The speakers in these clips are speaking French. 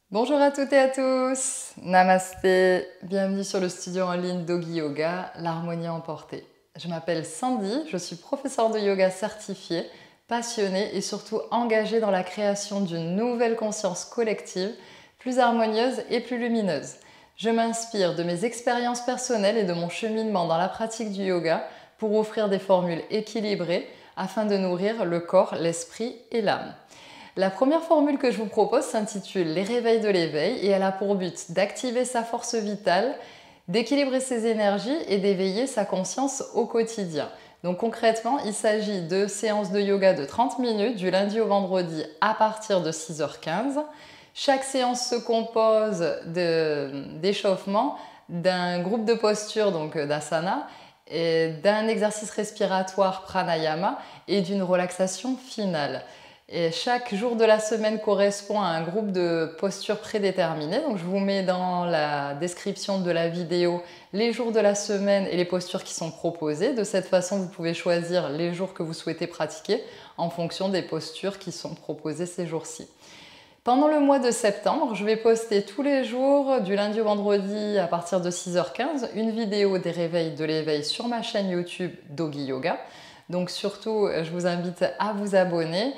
Bonjour à toutes et à tous, Namasté, bienvenue sur le studio en ligne Doggy Yoga, l'harmonie emportée. Je m'appelle Sandy, je suis professeure de yoga certifiée, passionnée et surtout engagée dans la création d'une nouvelle conscience collective, plus harmonieuse et plus lumineuse. Je m'inspire de mes expériences personnelles et de mon cheminement dans la pratique du yoga pour offrir des formules équilibrées afin de nourrir le corps, l'esprit et l'âme. La première formule que je vous propose s'intitule Les réveils de l'éveil et elle a pour but d'activer sa force vitale, d'équilibrer ses énergies et d'éveiller sa conscience au quotidien. Donc concrètement, il s'agit de séances de yoga de 30 minutes du lundi au vendredi à partir de 6h15. Chaque séance se compose d'échauffement, d'un groupe de postures, donc d'asana, d'un exercice respiratoire pranayama et d'une relaxation finale. Et chaque jour de la semaine correspond à un groupe de postures prédéterminées. Donc je vous mets dans la description de la vidéo les jours de la semaine et les postures qui sont proposées. De cette façon, vous pouvez choisir les jours que vous souhaitez pratiquer en fonction des postures qui sont proposées ces jours-ci. Pendant le mois de septembre, je vais poster tous les jours, du lundi au vendredi à partir de 6h15, une vidéo des réveils de l'éveil sur ma chaîne YouTube Doggy Yoga. Donc surtout, je vous invite à vous abonner,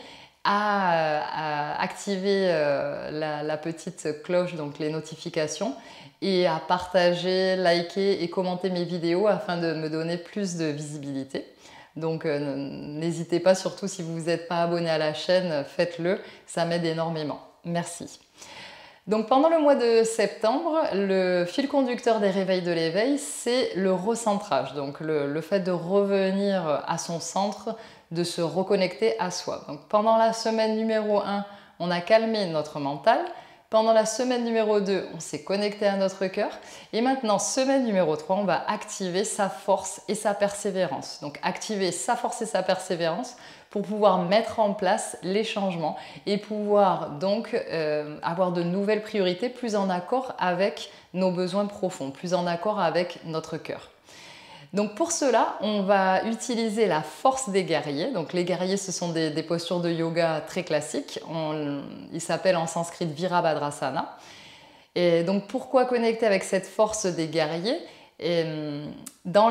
à activer la petite cloche, donc les notifications, et à partager, liker et commenter mes vidéos afin de me donner plus de visibilité. Donc n'hésitez pas, surtout si vous n'êtes pas abonné à la chaîne, faites-le, ça m'aide énormément. Merci. Donc pendant le mois de septembre, le fil conducteur des réveils de l'éveil, c'est le recentrage, donc le fait de revenir à son centre, de se reconnecter à soi. Donc pendant la semaine numéro 1, on a calmé notre mental. Pendant la semaine numéro 2, on s'est connecté à notre cœur. Et maintenant, semaine numéro 3, on va activer sa force et sa persévérance. Donc activer sa force et sa persévérance pour pouvoir mettre en place les changements et pouvoir donc avoir de nouvelles priorités plus en accord avec nos besoins profonds, plus en accord avec notre cœur. Donc pour cela, on va utiliser la force des guerriers. Donc les guerriers, ce sont des postures de yoga très classiques. Ils s'appellent en sanskrit Virabhadrasana. Et donc pourquoi connecter avec cette force des guerriers? Dans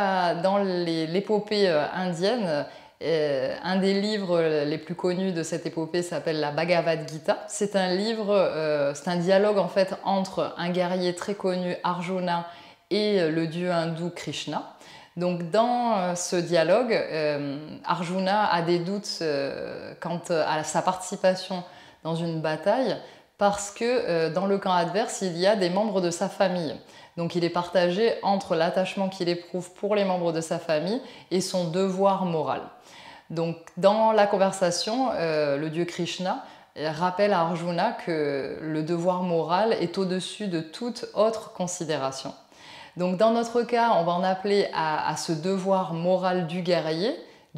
l'épopée indienne, un des livres les plus connus de cette épopée s'appelle la Bhagavad Gita. C'est un livre, c'est un dialogue en fait entre un guerrier très connu, Arjuna, et le dieu hindou Krishna. Donc dans ce dialogue, Arjuna a des doutes quant à sa participation dans une bataille parce que dans le camp adverse, il y a des membres de sa famille. Donc il est partagé entre l'attachement qu'il éprouve pour les membres de sa famille et son devoir moral. Donc dans la conversation, le dieu Krishna rappelle à Arjuna que le devoir moral est au-dessus de toute autre considération. Donc dans notre cas, on va en appeler à ce devoir moral du guerrier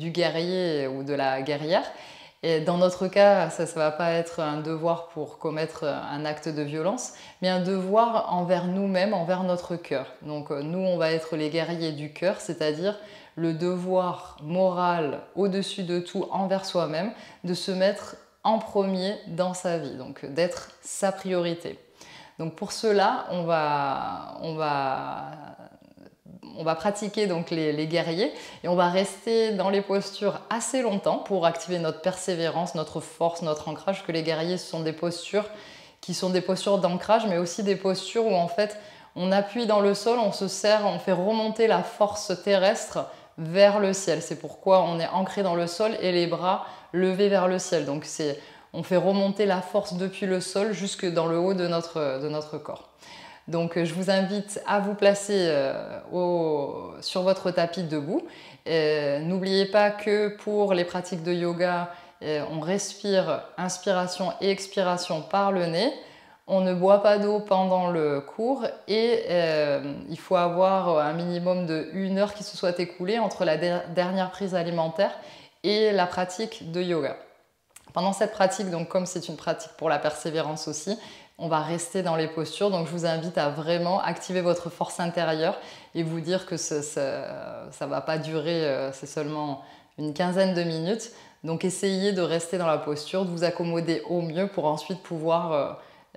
ou de la guerrière. Et dans notre cas, ça ne va pas être un devoir pour commettre un acte de violence, mais un devoir envers nous-mêmes, envers notre cœur. Donc nous, on va être les guerriers du cœur, c'est-à-dire le devoir moral au-dessus de tout envers soi-même, de se mettre en premier dans sa vie, donc d'être sa priorité. Donc pour cela, on va pratiquer donc les guerriers et on va rester dans les postures assez longtemps pour activer notre persévérance, notre force, notre ancrage. Que les guerriers, ce sont des postures qui sont des postures d'ancrage, mais aussi des postures où en fait on appuie dans le sol, on se serre, on fait remonter la force terrestre vers le ciel. C'est pourquoi on est ancré dans le sol et les bras levés vers le ciel. Donc on fait remonter la force depuis le sol jusque dans le haut de notre corps. Donc je vous invite à vous placer sur votre tapis debout. N'oubliez pas que pour les pratiques de yoga, on respire inspiration et expiration par le nez. On ne boit pas d'eau pendant le cours et il faut avoir un minimum de 1 heure qui se soit écoulée entre la dernière prise alimentaire et la pratique de yoga. Pendant cette pratique, donc comme c'est une pratique pour la persévérance aussi, on va rester dans les postures. Donc je vous invite à vraiment activer votre force intérieure et vous dire que ça ne va pas durer, c'est seulement une quinzaine de minutes. Donc essayez de rester dans la posture, de vous accommoder au mieux pour ensuite pouvoir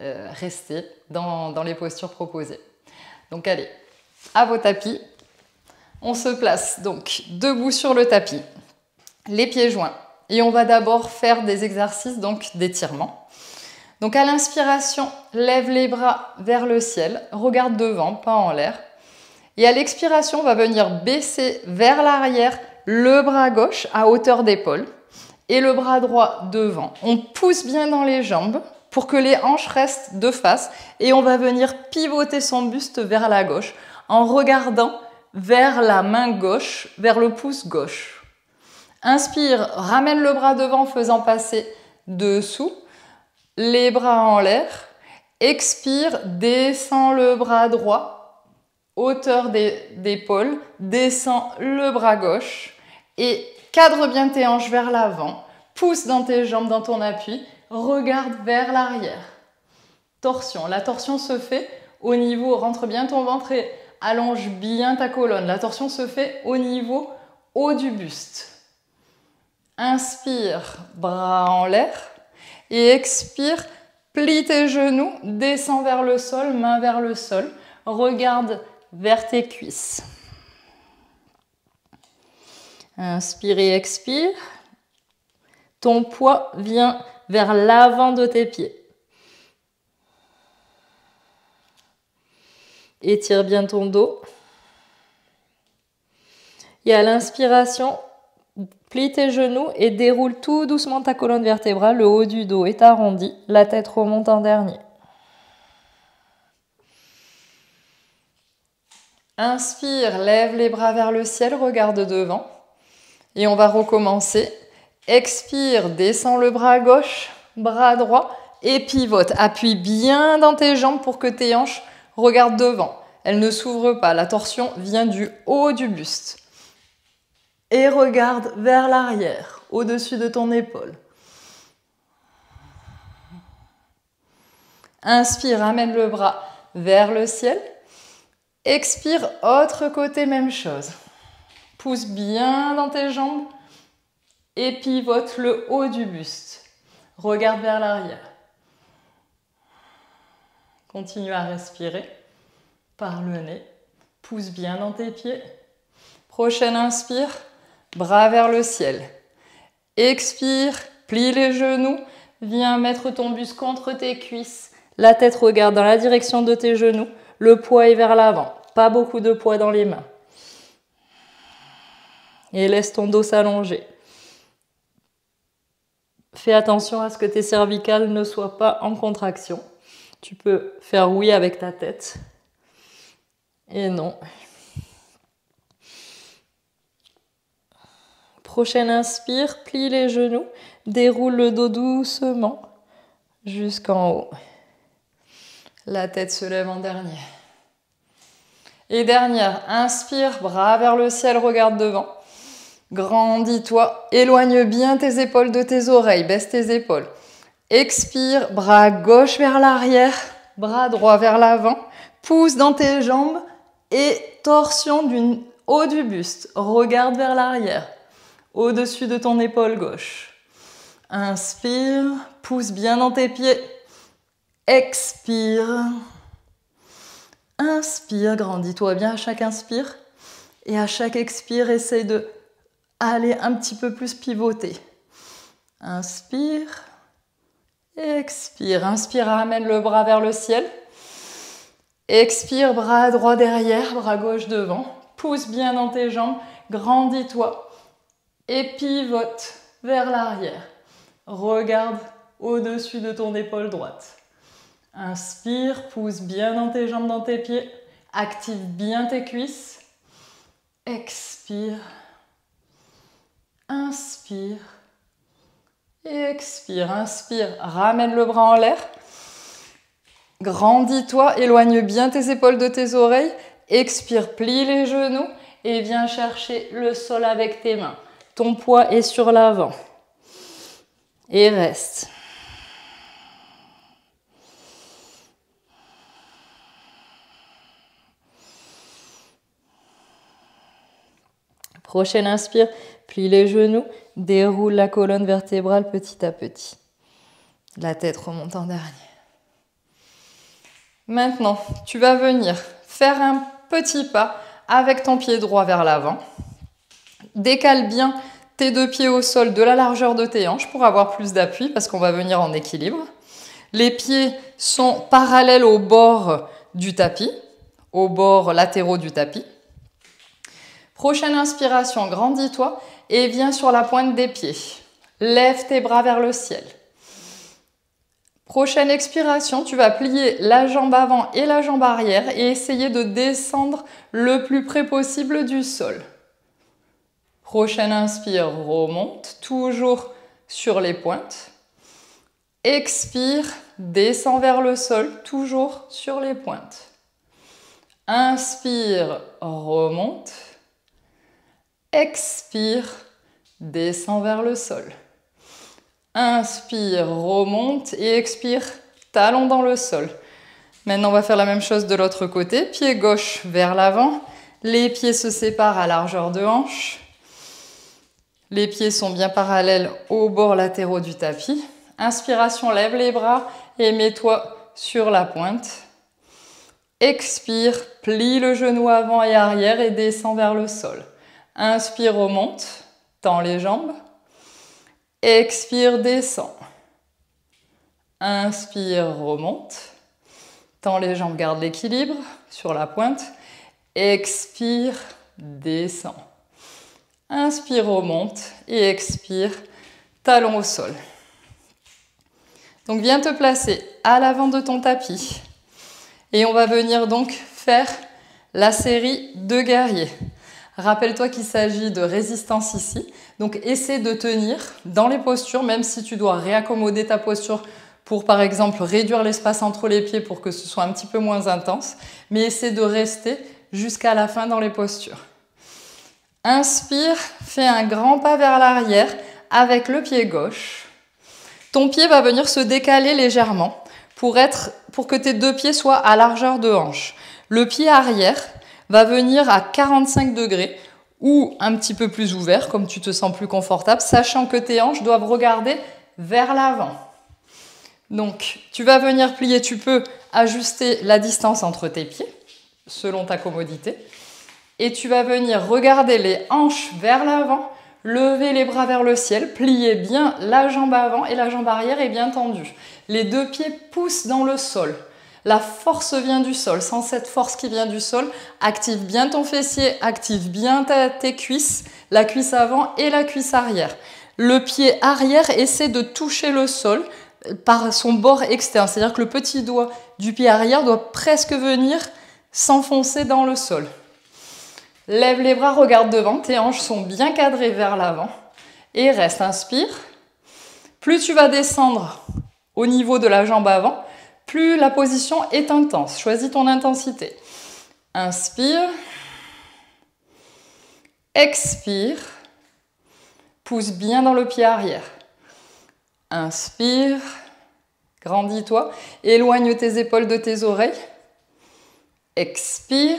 rester dans les postures proposées. Donc allez, à vos tapis. On se place donc debout sur le tapis, les pieds joints. Et on va d'abord faire des exercices d'étirement. Donc à l'inspiration, lève les bras vers le ciel, regarde devant, pas en l'air. Et à l'expiration, on va venir baisser vers l'arrière le bras gauche à hauteur d'épaule et le bras droit devant. On pousse bien dans les jambes pour que les hanches restent de face et on va venir pivoter son buste vers la gauche en regardant vers la main gauche, vers le pouce gauche. Inspire, ramène le bras devant faisant passer dessous, les bras en l'air. Expire, descends le bras droit. Hauteur d'épaule, descends le bras gauche et cadre bien tes hanches vers l'avant, pousse dans tes jambes, dans ton appui, regarde vers l'arrière. Torsion, la torsion se fait au niveau, rentre bien ton ventre et allonge bien ta colonne. La torsion se fait au niveau haut du buste. Inspire, bras en l'air et expire, plie tes genoux, descends vers le sol, main vers le sol, regarde vers tes cuisses. Inspire et expire. Ton poids vient vers l'avant de tes pieds. Étire bien ton dos. Et à l'inspiration, plie tes genoux et déroule tout doucement ta colonne vertébrale. Le haut du dos est arrondi, la tête remonte en dernier. Inspire, lève les bras vers le ciel, regarde devant. Et on va recommencer. Expire, descends le bras gauche, bras droit et pivote. Appuie bien dans tes jambes pour que tes hanches regardent devant. Elles ne s'ouvrent pas, la torsion vient du haut du buste. Et regarde vers l'arrière, au-dessus de ton épaule. Inspire, amène le bras vers le ciel. Expire, autre côté, même chose. Pousse bien dans tes jambes et pivote le haut du buste. Regarde vers l'arrière. Continue à respirer par le nez. Pousse bien dans tes pieds. Prochaine inspire, bras vers le ciel. Expire, plie les genoux. Viens mettre ton buste contre tes cuisses. La tête regarde dans la direction de tes genoux. Le poids est vers l'avant. Pas beaucoup de poids dans les mains. Et laisse ton dos s'allonger. Fais attention à ce que tes cervicales ne soient pas en contraction. Tu peux faire oui avec ta tête. Et non. Prochaine inspire, plie les genoux, déroule le dos doucement jusqu'en haut. La tête se lève en dernier. Et dernière, inspire, bras vers le ciel, regarde devant. Grandis-toi, éloigne bien tes épaules de tes oreilles, baisse tes épaules. Expire, bras gauche vers l'arrière, bras droit vers l'avant. Pousse dans tes jambes et torsion du haut du buste. Regarde vers l'arrière, au-dessus de ton épaule gauche. Inspire, pousse bien dans tes pieds. Expire. Inspire, grandis-toi bien à chaque inspire. Et à chaque expire, essaye de aller un petit peu plus pivoter. Inspire. Expire. Inspire, ramène le bras vers le ciel. Expire, bras droit derrière, bras gauche devant. Pousse bien dans tes jambes. Grandis-toi. Et pivote vers l'arrière. Regarde au-dessus de ton épaule droite. Inspire, pousse bien dans tes jambes, dans tes pieds. Active bien tes cuisses. Expire. Inspire. Et expire. Inspire, ramène le bras en l'air. Grandis-toi, éloigne bien tes épaules de tes oreilles. Expire, plie les genoux et viens chercher le sol avec tes mains. Ton poids est sur l'avant. Et reste. Prochaine inspire, plie les genoux, déroule la colonne vertébrale petit à petit. La tête remonte en dernier. Maintenant, tu vas venir faire un petit pas avec ton pied droit vers l'avant. Décale bien tes deux pieds au sol de la largeur de tes hanches pour avoir plus d'appui parce qu'on va venir en équilibre. Les pieds sont parallèles au bord du tapis, aux bords latéraux du tapis. Prochaine inspiration, grandis-toi et viens sur la pointe des pieds. Lève tes bras vers le ciel. Prochaine expiration, tu vas plier la jambe avant et la jambe arrière et essayer de descendre le plus près possible du sol. Prochaine inspire, remonte, toujours sur les pointes. Expire, descends vers le sol, toujours sur les pointes. Inspire, remonte. Expire, descends vers le sol. Inspire, remonte et expire, talon dans le sol. Maintenant, on va faire la même chose de l'autre côté. Pied gauche vers l'avant. Les pieds se séparent à largeur de hanche. Les pieds sont bien parallèles aux bords latéraux du tapis. Inspiration, lève les bras et mets-toi sur la pointe. Expire, plie le genou avant et arrière et descends vers le sol. Inspire, remonte, tends les jambes. Expire, descends. Inspire, remonte. Tends les jambes, garde l'équilibre sur la pointe. Expire, descends. Inspire, remonte et expire, talon au sol. Donc viens te placer à l'avant de ton tapis. Et on va venir donc faire la série de guerriers. Rappelle-toi qu'il s'agit de résistance ici. Donc essaie de tenir dans les postures, même si tu dois réaccommoder ta posture pour par exemple réduire l'espace entre les pieds pour que ce soit un petit peu moins intense. Mais essaie de rester jusqu'à la fin dans les postures. Inspire, fais un grand pas vers l'arrière avec le pied gauche. Ton pied va venir se décaler légèrement pour que tes deux pieds soient à largeur de hanche. Le pied arrière va venir à 45 degrés ou un petit peu plus ouvert, comme tu te sens plus confortable, sachant que tes hanches doivent regarder vers l'avant. Donc, tu vas venir plier, tu peux ajuster la distance entre tes pieds, selon ta commodité. Et tu vas venir regarder les hanches vers l'avant, lever les bras vers le ciel, plier bien la jambe avant et la jambe arrière est bien tendue. Les deux pieds poussent dans le sol. La force vient du sol. Sans cette force qui vient du sol, active bien ton fessier, active bien tes cuisses, la cuisse avant et la cuisse arrière. Le pied arrière essaie de toucher le sol par son bord externe. C'est-à-dire que le petit doigt du pied arrière doit presque venir s'enfoncer dans le sol. Lève les bras, regarde devant, tes hanches sont bien cadrées vers l'avant. Et reste, inspire. Plus tu vas descendre au niveau de la jambe avant, plus la position est intense. Choisis ton intensité. Inspire. Expire. Pousse bien dans le pied arrière. Inspire. Grandis-toi. Éloigne tes épaules de tes oreilles. Expire.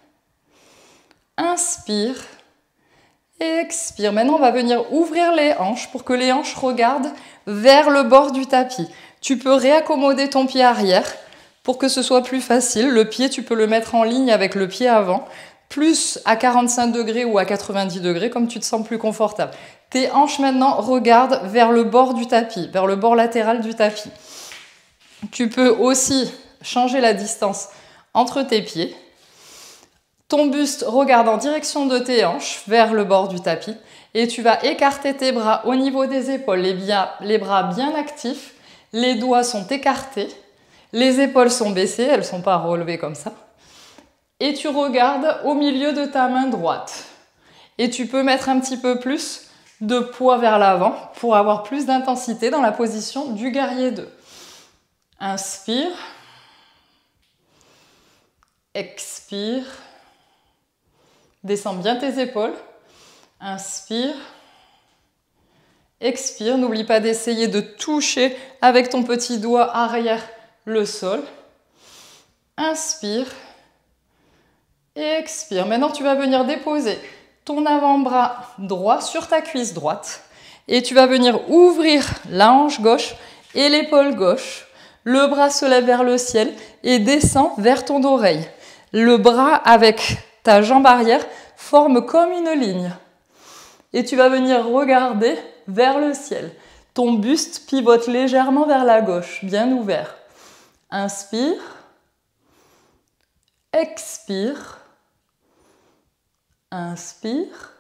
Inspire. Expire. Maintenant, on va venir ouvrir les hanches pour que les hanches regardent vers le bord du tapis. Tu peux réaccommoder ton pied arrière pour que ce soit plus facile. Le pied, tu peux le mettre en ligne avec le pied avant, plus à 45 degrés ou à 90 degrés, comme tu te sens plus confortable. Tes hanches maintenant regardent vers le bord du tapis, vers le bord latéral du tapis. Tu peux aussi changer la distance entre tes pieds. Ton buste regarde en direction de tes hanches, vers le bord du tapis. Et tu vas écarter tes bras au niveau des épaules, les bras bien actifs. Les doigts sont écartés, les épaules sont baissées, elles ne sont pas relevées comme ça. Et tu regardes au milieu de ta main droite. Et tu peux mettre un petit peu plus de poids vers l'avant pour avoir plus d'intensité dans la position du guerrier 2. Inspire. Expire. Descends bien tes épaules. Inspire. Expire, n'oublie pas d'essayer de toucher avec ton petit doigt arrière le sol. Inspire. Expire. Maintenant, tu vas venir déposer ton avant-bras droit sur ta cuisse droite. Et tu vas venir ouvrir la hanche gauche et l'épaule gauche. Le bras se lève vers le ciel et descend vers ton oreille. Le bras avec ta jambe arrière forme comme une ligne. Et tu vas venir regarder vers le ciel. Ton buste pivote légèrement vers la gauche, bien ouvert. Inspire. Expire. Inspire.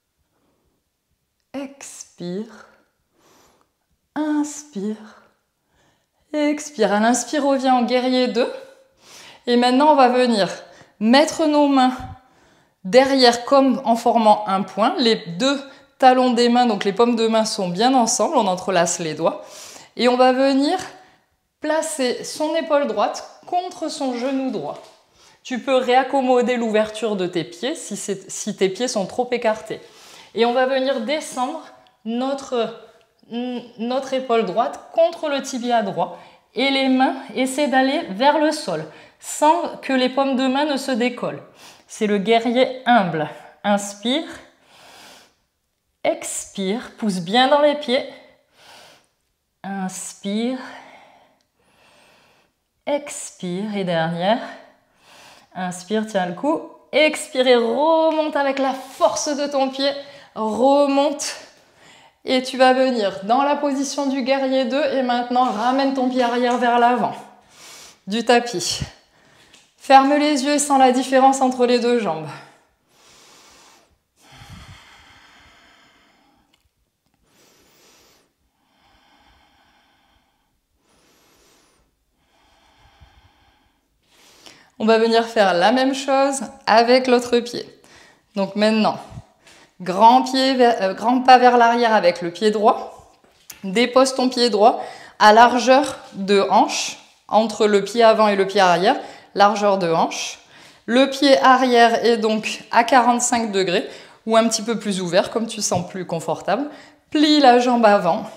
Expire. Inspire. Expire. À l'inspire, reviens en guerrier 2. Et maintenant, on va venir mettre nos mains derrière comme en formant un point. Les deux talons des mains, donc les paumes de main sont bien ensemble. On entrelace les doigts. Et on va venir placer son épaule droite contre son genou droit. Tu peux réaccommoder l'ouverture de tes pieds si tes pieds sont trop écartés. Et on va venir descendre notre épaule droite contre le tibia droit. Et les mains essaient d'aller vers le sol, sans que les paumes de main ne se décollent. C'est le guerrier humble. Inspire. Expire. Pousse bien dans les pieds. Inspire. Expire. Et dernière. Inspire, tiens le coup. Expire et remonte avec la force de ton pied. Remonte. Et tu vas venir dans la position du guerrier 2 et maintenant ramène ton pied arrière vers l'avant du tapis. Ferme les yeux et sens la différence entre les deux jambes. On va venir faire la même chose avec l'autre pied. Donc maintenant, grand pas vers l'arrière avec le pied droit. Dépose ton pied droit à largeur de hanche, entre le pied avant et le pied arrière, largeur de hanche. Le pied arrière est donc à 45 degrés ou un petit peu plus ouvert, comme tu sens plus confortable. Plie la jambe avant.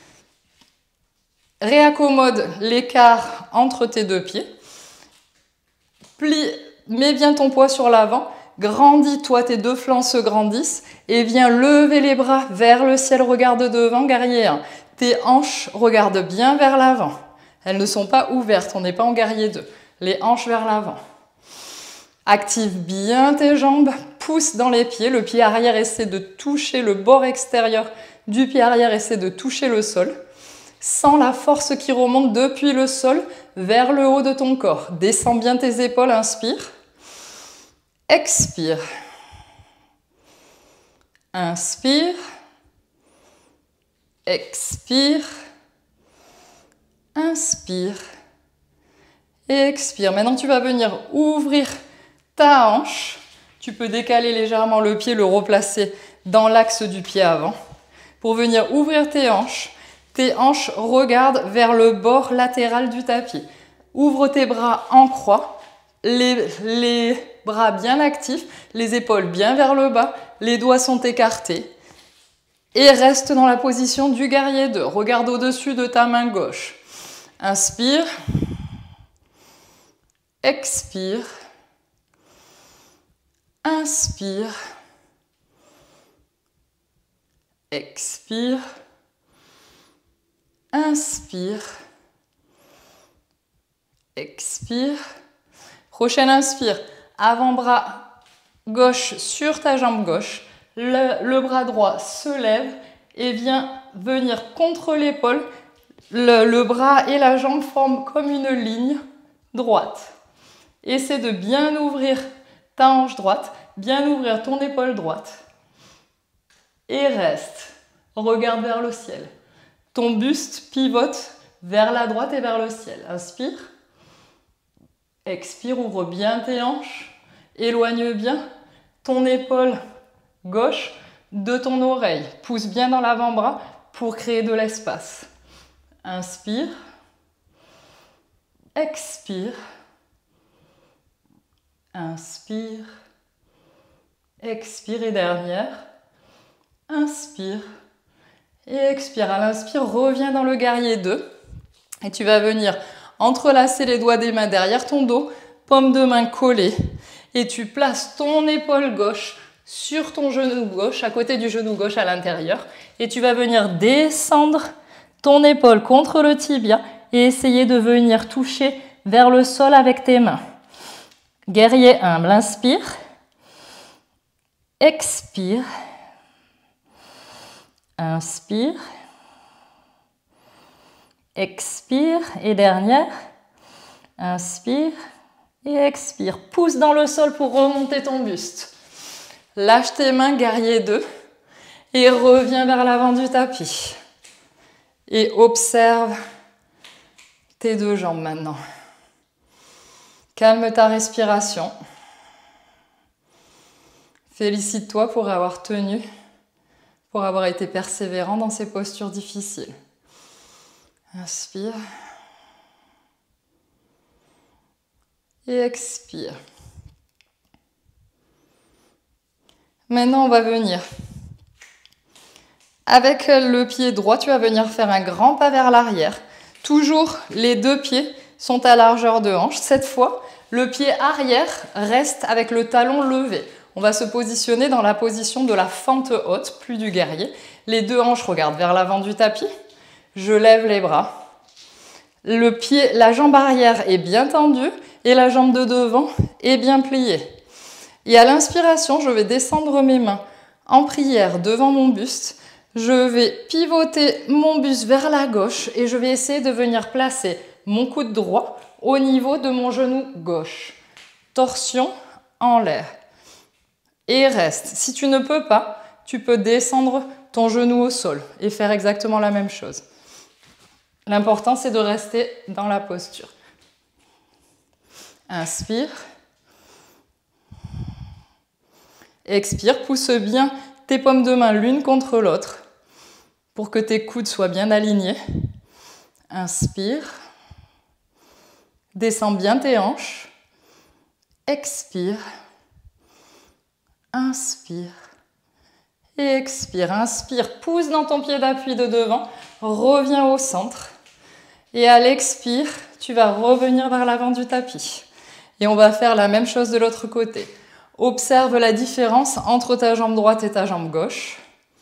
Réaccommode l'écart entre tes deux pieds. Plie, mets bien ton poids sur l'avant. Grandis-toi, tes deux flancs se grandissent et viens lever les bras vers le ciel, regarde devant, guerrier 1. Tes hanches regardent bien vers l'avant. Elles ne sont pas ouvertes, on n'est pas en guerrier 2. Les hanches vers l'avant. Active bien tes jambes, pousse dans les pieds. Le pied arrière essaie de toucher le bord extérieur du pied arrière, essaie de toucher le sol. Sens la force qui remonte depuis le sol vers le haut de ton corps. Descends bien tes épaules, inspire. Expire. Inspire. Expire. Inspire. Et expire. Maintenant, tu vas venir ouvrir ta hanche. Tu peux décaler légèrement le pied, le replacer dans l'axe du pied avant. Pour venir ouvrir tes hanches regardent vers le bord latéral du tapis. Ouvre tes bras en croix. Les bras bien actifs, les épaules bien vers le bas, les doigts sont écartés. Et reste dans la position du guerrier 2. Regarde au-dessus de ta main gauche. Inspire. Expire. Inspire. Expire. Inspire. Expire. Prochaine inspire. Avant-bras gauche sur ta jambe gauche. Le bras droit se lève et vient venir contre l'épaule. Le bras et la jambe forment comme une ligne droite. Essaie de bien ouvrir ta hanche droite, bien ouvrir ton épaule droite. Et reste. Regarde vers le ciel. Ton buste pivote vers la droite et vers le ciel. Inspire. Expire, ouvre bien tes hanches. Éloigne bien ton épaule gauche de ton oreille. Pousse bien dans l'avant-bras pour créer de l'espace. Inspire. Expire. Inspire. Expire et dernière. Inspire. Et expire. À l'inspire, reviens dans le guerrier 2. Et tu vas venir entrelacer les doigts des mains derrière ton dos, paume de main collée. Et tu places ton épaule gauche sur ton genou gauche, à côté du genou gauche à l'intérieur. Et tu vas venir descendre ton épaule contre le tibia et essayer de venir toucher vers le sol avec tes mains. Guerrier humble, inspire. Expire. Inspire. Expire. Et dernière. Inspire et expire. Pousse dans le sol pour remonter ton buste. Lâche tes mains, guerrier 2. Et reviens vers l'avant du tapis. Et observe tes deux jambes maintenant. Calme ta respiration. Félicite-toi pour avoir tenu, pour avoir été persévérant dans ces postures difficiles. Inspire. Et expire. Maintenant, on va venir. Avec le pied droit, tu vas venir faire un grand pas vers l'arrière. Toujours, les deux pieds sont à largeur de hanche. Cette fois, le pied arrière reste avec le talon levé. On va se positionner dans la position de la fente haute, plus du guerrier. Les deux hanches regardent vers l'avant du tapis. Je lève les bras. Le pied, la jambe arrière est bien tendue et la jambe de devant est bien pliée. Et à l'inspiration, je vais descendre mes mains en prière devant mon buste. Je vais pivoter mon buste vers la gauche et je vais essayer de venir placer mon coude droit au niveau de mon genou gauche. Torsion en l'air. Et reste. Si tu ne peux pas, tu peux descendre ton genou au sol et faire exactement la même chose. L'important, c'est de rester dans la posture. Inspire. Expire. Pousse bien tes paumes de main l'une contre l'autre pour que tes coudes soient bien alignés. Inspire. Descends bien tes hanches. Expire. Inspire. Et expire. Inspire. Pousse dans ton pied d'appui de devant. Reviens au centre. Et à l'expire, tu vas revenir vers l'avant du tapis. Et on va faire la même chose de l'autre côté. Observe la différence entre ta jambe droite et ta jambe gauche.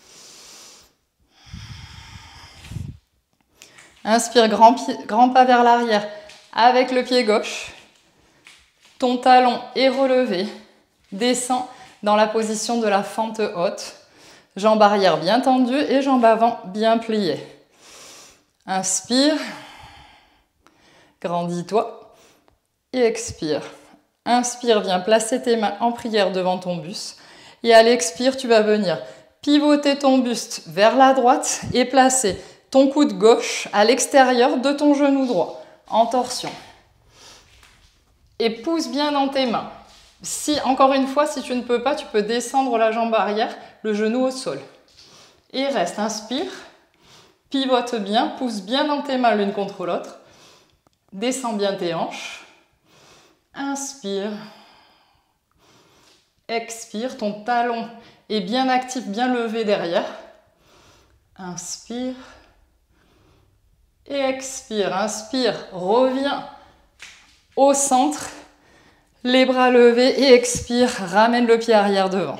Inspire, grand pas vers l'arrière avec le pied gauche. Ton talon est relevé. Descends dans la position de la fente haute. Jambe arrière bien tendue et jambe avant bien pliée. Inspire. Grandis-toi. Et expire. Inspire, viens placer tes mains en prière devant ton buste. Et à l'expire, tu vas venir pivoter ton buste vers la droite et placer ton coude gauche à l'extérieur de ton genou droit, en torsion. Et pousse bien dans tes mains. Encore une fois, si tu ne peux pas, tu peux descendre la jambe arrière, le genou au sol. Et reste, inspire. Pivote bien, pousse bien dans tes mains l'une contre l'autre. Descends bien tes hanches. Inspire. Expire, ton talon est bien actif, bien levé derrière. Inspire. Et expire, inspire, reviens au centre, les bras levés et expire, ramène le pied arrière devant.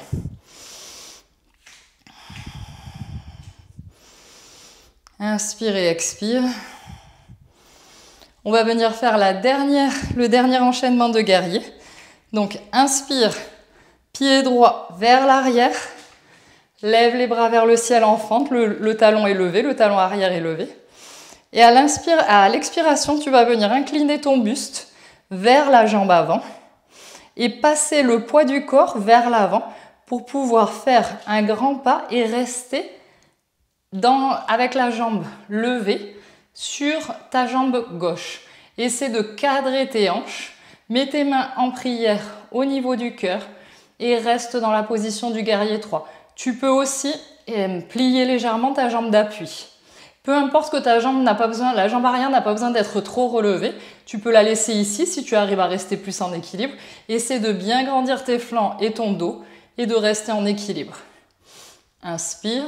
Inspire et expire. On va venir faire le dernier enchaînement de guerrier. Donc inspire, pied droit vers l'arrière, lève les bras vers le ciel en fente, le talon est levé, le talon arrière est levé. Et à l'expiration, tu vas venir incliner ton buste vers la jambe avant et passer le poids du corps vers l'avant pour pouvoir faire un grand pas et rester avec la jambe levée sur ta jambe gauche. Essaie de cadrer tes hanches, mets tes mains en prière au niveau du cœur et reste dans la position du guerrier 3. Tu peux aussi plier légèrement ta jambe d'appui. Peu importe que ta jambe n'a pas besoin, la jambe arrière n'a pas besoin d'être trop relevée. Tu peux la laisser ici si tu arrives à rester plus en équilibre. Essaie de bien grandir tes flancs et ton dos et de rester en équilibre. Inspire.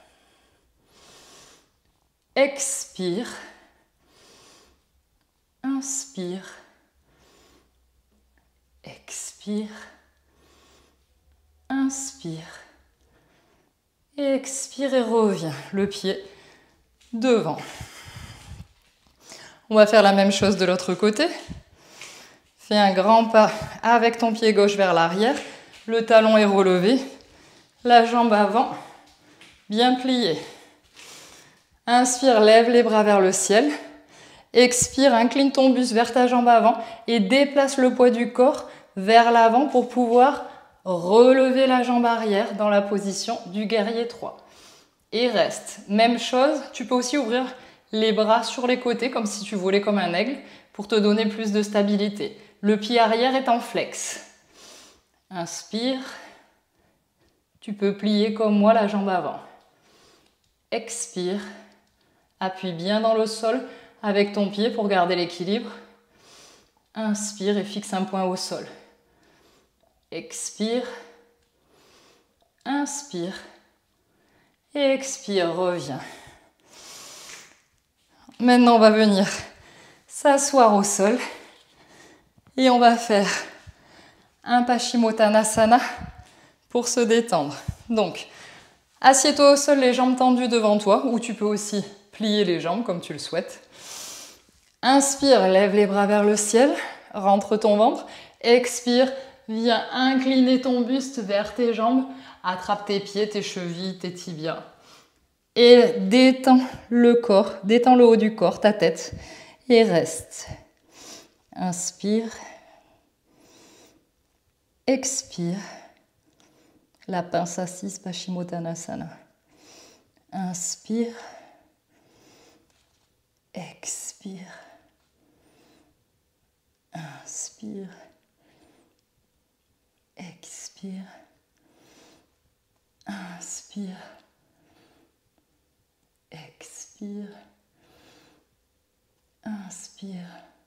Expire. Inspire. Expire. Inspire. Et expire et reviens. Le pied devant. On va faire la même chose de l'autre côté. Fais un grand pas avec ton pied gauche vers l'arrière. Le talon est relevé. La jambe avant, bien pliée. Inspire, lève les bras vers le ciel. Expire, incline ton buste vers ta jambe avant et déplace le poids du corps vers l'avant pour pouvoir relever la jambe arrière dans la position du guerrier 3. Et reste. Même chose, tu peux aussi ouvrir les bras sur les côtés comme si tu volais comme un aigle pour te donner plus de stabilité. Le pied arrière est en flex. Inspire. Tu peux plier comme moi la jambe avant. Expire. Appuie bien dans le sol avec ton pied pour garder l'équilibre. Inspire et fixe un point au sol. Expire. Inspire. Et expire, reviens. Maintenant, on va venir s'asseoir au sol. Et on va faire un Paschimottanasana pour se détendre. Donc, assieds-toi au sol, les jambes tendues devant toi, ou tu peux aussi plier les jambes comme tu le souhaites. Inspire, lève les bras vers le ciel, rentre ton ventre. Expire, viens incliner ton buste vers tes jambes, attrape tes pieds, tes chevilles, tes tibias. Et détends le corps, détends le haut du corps, ta tête, et reste. Inspire. Expire. La pince assise, Paschimottanasana. Inspire. Expire. Inspire. Expire. Inspire. Expire. Inspire.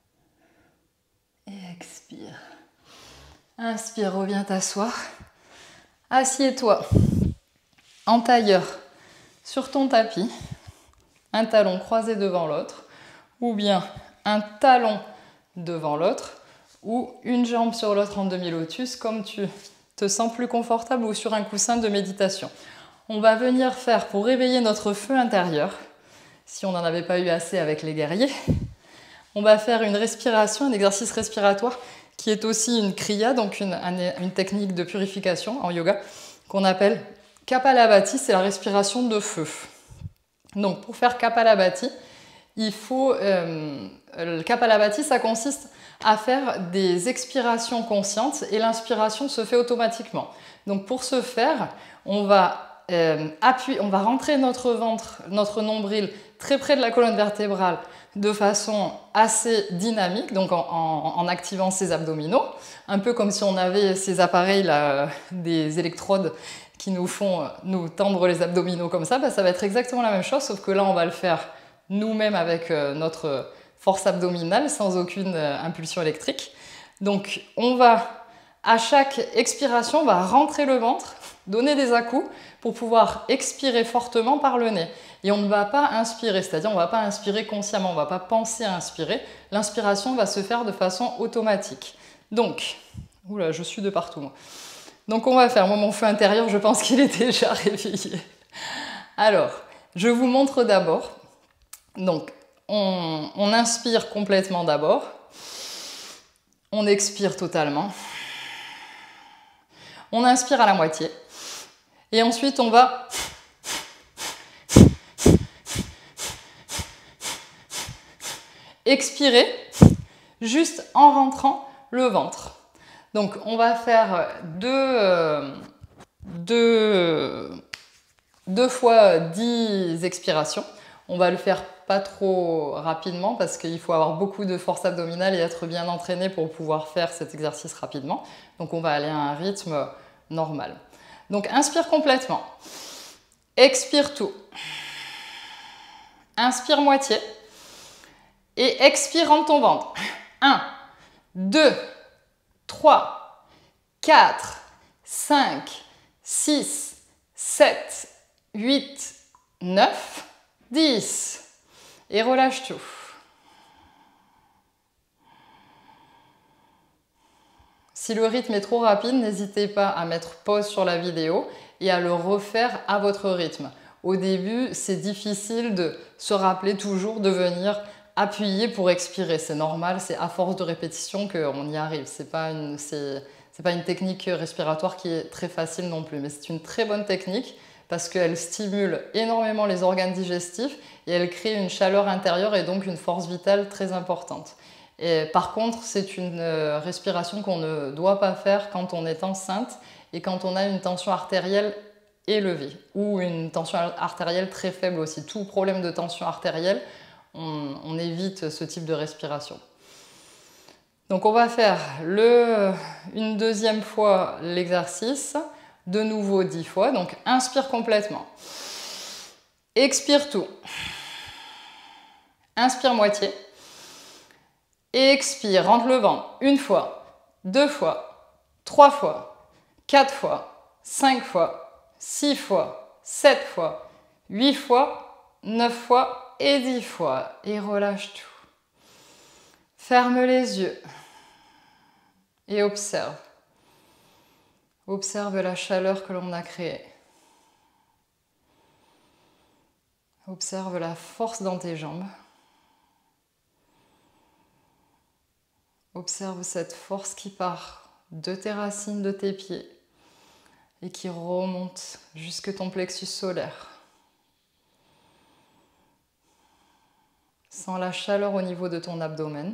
Et expire. Inspire, reviens t'asseoir. Assieds-toi en tailleur sur ton tapis, un talon croisé devant l'autre, ou bien un talon devant l'autre, ou une jambe sur l'autre en demi-lotus, comme tu te sens plus confortable, ou sur un coussin de méditation. On va venir faire, pour réveiller notre feu intérieur, si on n'en avait pas eu assez avec les guerriers, on va faire une respiration, un exercice respiratoire qui est aussi une kriya, donc une technique de purification en yoga, qu'on appelle Kapalabhati, c'est la respiration de feu. Donc pour faire Kapalabhati, il faut... le Kapalabhati, ça consiste à faire des expirations conscientes et l'inspiration se fait automatiquement. Donc pour ce faire, on va rentrer notre ventre, notre nombril très près de la colonne vertébrale de façon assez dynamique, donc en activant ses abdominaux, un peu comme si on avait ces appareils là, des électrodes qui nous font nous tendre les abdominaux comme ça, ça va être exactement la même chose, sauf que là on va le faire nous-mêmes avec notre force abdominale sans aucune impulsion électrique. Donc on va, à chaque expiration, on va rentrer le ventre, donner des à-coups pour pouvoir expirer fortement par le nez. Et on ne va pas inspirer, c'est-à-dire on ne va pas inspirer consciemment, on ne va pas penser à inspirer. L'inspiration va se faire de façon automatique. Donc, oula, je suis de partout moi. Donc on va faire, moi mon feu intérieur, je pense qu'il est déjà réveillé. Alors, je vous montre d'abord. Donc, on inspire complètement d'abord. On expire totalement. On inspire à la moitié. Et ensuite, on va expirer juste en rentrant le ventre. Donc, on va faire deux fois 10 expirations. On va le faire pas trop rapidement parce qu'il faut avoir beaucoup de force abdominale et être bien entraîné pour pouvoir faire cet exercice rapidement. Donc, on va aller à un rythme normal. Donc, inspire complètement. Expire tout. Inspire moitié. Et expire en ton ventre. 1, 2, 3, 4, 5, 6, 7, 8, 9, 10. Et relâche tout. Si le rythme est trop rapide, n'hésitez pas à mettre pause sur la vidéo et à le refaire à votre rythme. Au début, c'est difficile de se rappeler toujours de venir appuyer pour expirer. C'est normal, c'est à force de répétition qu'on y arrive. C'est pas une technique respiratoire qui est très facile non plus, mais c'est une très bonne technique parce qu'elle stimule énormément les organes digestifs et elle crée une chaleur intérieure et donc une force vitale très importante. Et par contre, c'est une respiration qu'on ne doit pas faire quand on est enceinte et quand on a une tension artérielle élevée ou une tension artérielle très faible aussi. Tout problème de tension artérielle, on évite ce type de respiration. Donc on va faire une deuxième fois l'exercice, de nouveau 10 fois. Donc inspire complètement. Expire tout. Inspire moitié. Expire, rentre le ventre. Une fois, 2 fois, 3 fois, 4 fois, 5 fois, 6 fois, 7 fois, 8 fois, 9 fois et 10 fois. Et relâche tout. Ferme les yeux et observe. Observe la chaleur que l'on a créée. Observe la force dans tes jambes. Observe cette force qui part de tes racines de tes pieds et qui remonte jusque ton plexus solaire. Sens la chaleur au niveau de ton abdomen.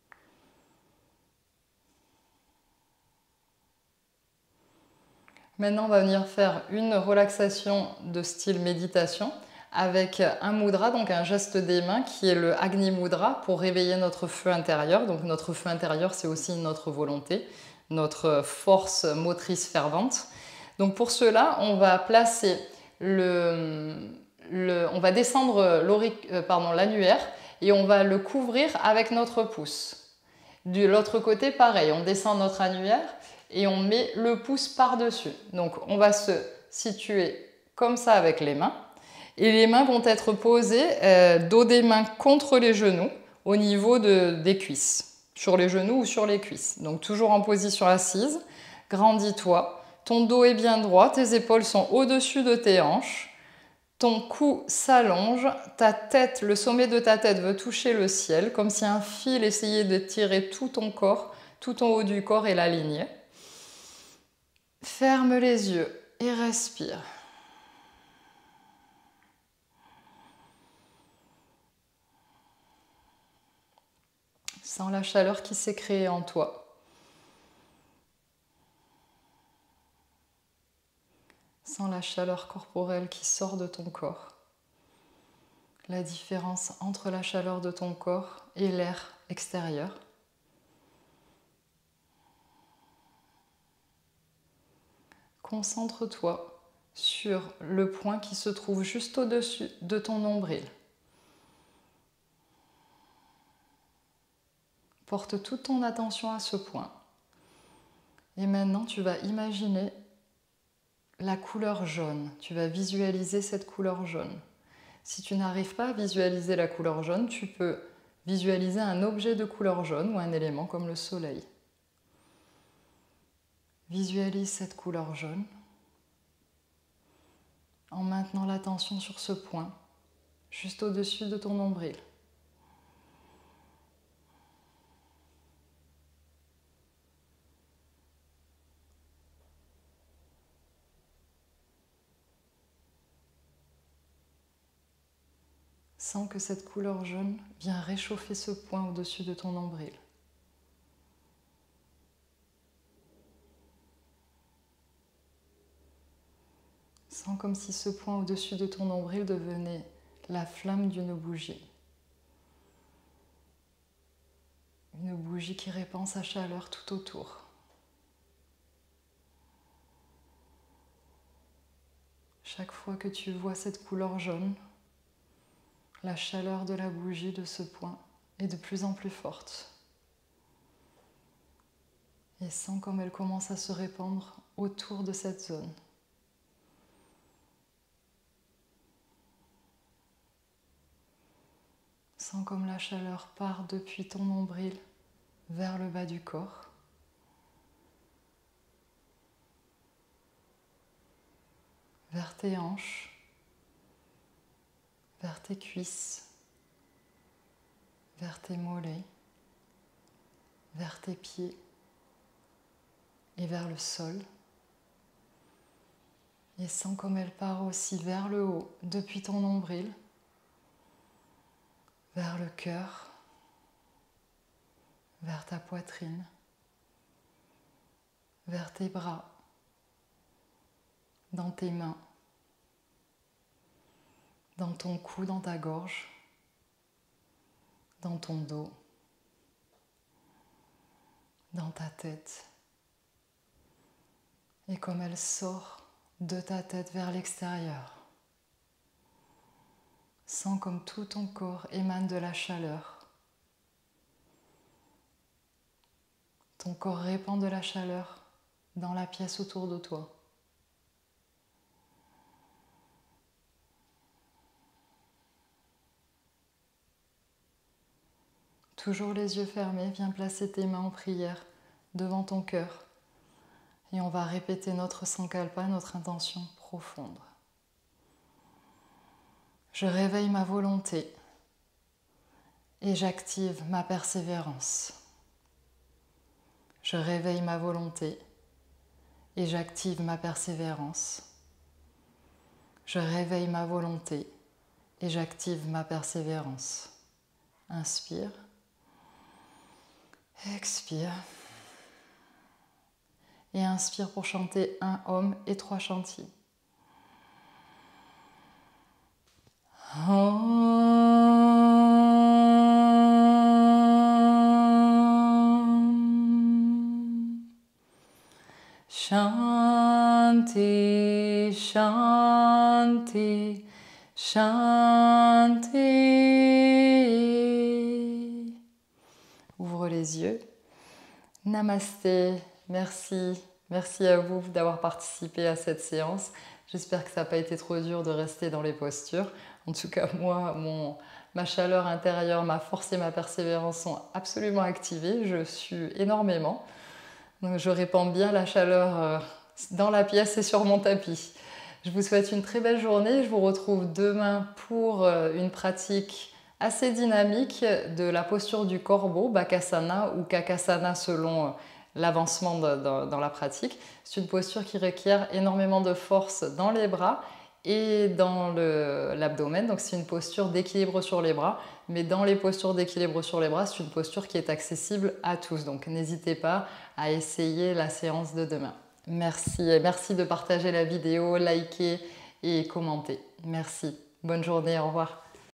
Maintenant, on va venir faire une relaxation de style méditation avec un mudra, donc un geste des mains qui est le Agni Mudra pour réveiller notre feu intérieur. Donc notre feu intérieur, c'est aussi notre volonté, notre force motrice fervente. Donc pour cela, on va placer on va descendre l'annulaire et on va le couvrir avec notre pouce. De l'autre côté, pareil, on descend notre annulaire et on met le pouce par-dessus. Donc on va se situer comme ça avec les mains. Et les mains vont être posées dos des mains contre les genoux au niveau des cuisses, sur les genoux ou sur les cuisses. Donc toujours en position assise, grandis-toi, ton dos est bien droit, tes épaules sont au-dessus de tes hanches, ton cou s'allonge, ta tête, le sommet de ta tête veut toucher le ciel, comme si un fil essayait de tirer tout ton corps, tout ton haut du corps et l'aligner. Ferme les yeux et respire. Sens la chaleur qui s'est créée en toi. Sens la chaleur corporelle qui sort de ton corps. La différence entre la chaleur de ton corps et l'air extérieur. Concentre-toi sur le point qui se trouve juste au-dessus de ton nombril. Porte toute ton attention à ce point. Et maintenant, tu vas imaginer la couleur jaune. Tu vas visualiser cette couleur jaune. Si tu n'arrives pas à visualiser la couleur jaune, tu peux visualiser un objet de couleur jaune ou un élément comme le soleil. Visualise cette couleur jaune en maintenant l'attention sur ce point, juste au-dessus de ton nombril. Sens que cette couleur jaune vient réchauffer ce point au-dessus de ton nombril. Sens comme si ce point au-dessus de ton nombril devenait la flamme d'une bougie. Une bougie qui répand sa chaleur tout autour. Chaque fois que tu vois cette couleur jaune, la chaleur de la bougie de ce point est de plus en plus forte. Et sens comme elle commence à se répandre autour de cette zone. Sens comme la chaleur part depuis ton nombril vers le bas du corps. Vers tes hanches, vers tes cuisses, vers tes mollets, vers tes pieds et vers le sol. Et sens comme elle part aussi vers le haut, depuis ton nombril, vers le cœur, vers ta poitrine, vers tes bras, dans tes mains, dans ton cou, dans ta gorge, dans ton dos, dans ta tête. Et comme elle sort de ta tête vers l'extérieur, sens comme tout ton corps émane de la chaleur. Ton corps répand de la chaleur dans la pièce autour de toi. Toujours les yeux fermés, viens placer tes mains en prière devant ton cœur. Et on va répéter notre sankalpa, notre intention profonde. Je réveille ma volonté et j'active ma persévérance. Je réveille ma volonté et j'active ma persévérance. Je réveille ma volonté et j'active ma persévérance. Inspire. Expire. Et inspire pour chanter un Om et 3 chantis. Om. Shanti, Shanti, Shanti. Ouvre les yeux. Namasté. Merci. Merci à vous d'avoir participé à cette séance. J'espère que ça n'a pas été trop dur de rester dans les postures. En tout cas, moi, ma chaleur intérieure, ma force et ma persévérance sont absolument activées. Je sue énormément. Donc, je répands bien la chaleur dans la pièce et sur mon tapis. Je vous souhaite une très belle journée. Je vous retrouve demain pour une pratique assez dynamique de la posture du corbeau, Bakasana ou Kakasana selon l'avancement dans la pratique. C'est une posture qui requiert énormément de force dans les bras et dans l'abdomen. Donc c'est une posture d'équilibre sur les bras. Mais dans les postures d'équilibre sur les bras, c'est une posture qui est accessible à tous. Donc n'hésitez pas à essayer la séance de demain. Merci et merci de partager la vidéo, liker et commenter. Merci. Bonne journée, au revoir.